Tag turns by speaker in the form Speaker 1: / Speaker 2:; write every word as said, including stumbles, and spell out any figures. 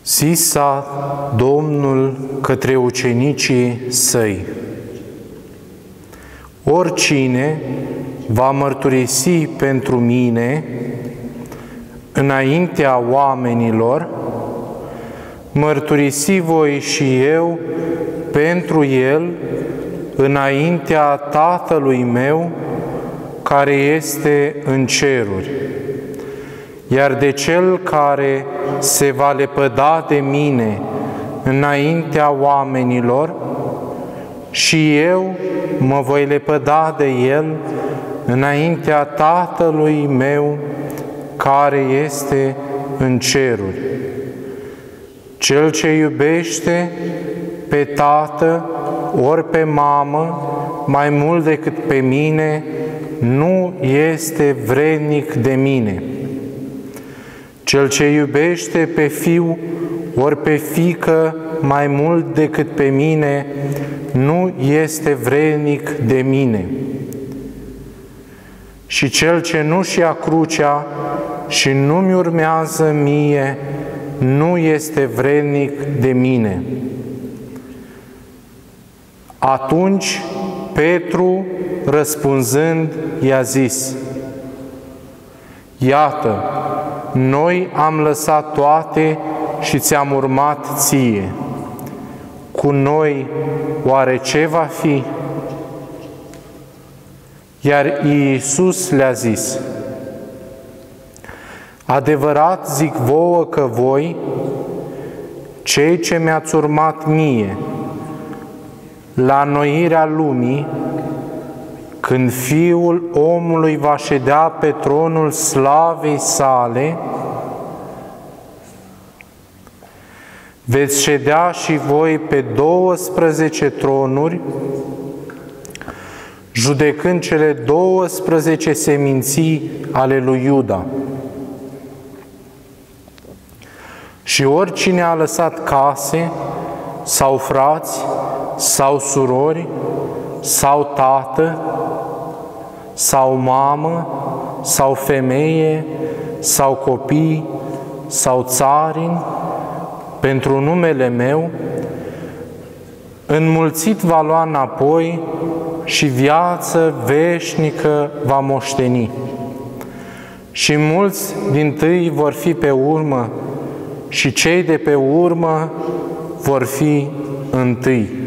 Speaker 1: Zisa Domnul către ucenicii săi: oricine va mărturisi pentru mine înaintea oamenilor, mărturisi voi și eu pentru el înaintea Tatălui meu care este în ceruri. Iar de cel care se va lepăda de mine înaintea oamenilor, și eu mă voi lepăda de el înaintea Tatălui meu care este în ceruri. Cel ce iubește pe tată ori pe mamă mai mult decât pe mine nu este vrednic de mine. Cel ce iubește pe fiu ori pe fiică mai mult decât pe mine nu este vrednic de mine. Și cel ce nu-și ia crucea și nu-mi urmează mie nu este vrednic de mine. Atunci Petru, răspunzând, i-a zis: iată, noi am lăsat toate și ți-am urmat ție. Cu noi oare ce va fi? Iar Iisus le-a zis: adevărat zic vouă că voi, cei ce mi-ați urmat mie, la înnoirea lumii, când Fiul omului va ședea pe tronul slavei sale, veți ședea și voi pe douăsprezece tronuri, judecând cele douăsprezece seminții ale lui Iuda. Și oricine a lăsat case, sau frați, sau surori, sau tată, sau mamă, sau femeie, sau copii, sau țarini, pentru numele meu, înmulțit va lua înapoi și viață veșnică va moșteni. Și mulți dintâi vor fi pe urmă și cei de pe urmă vor fi întâi.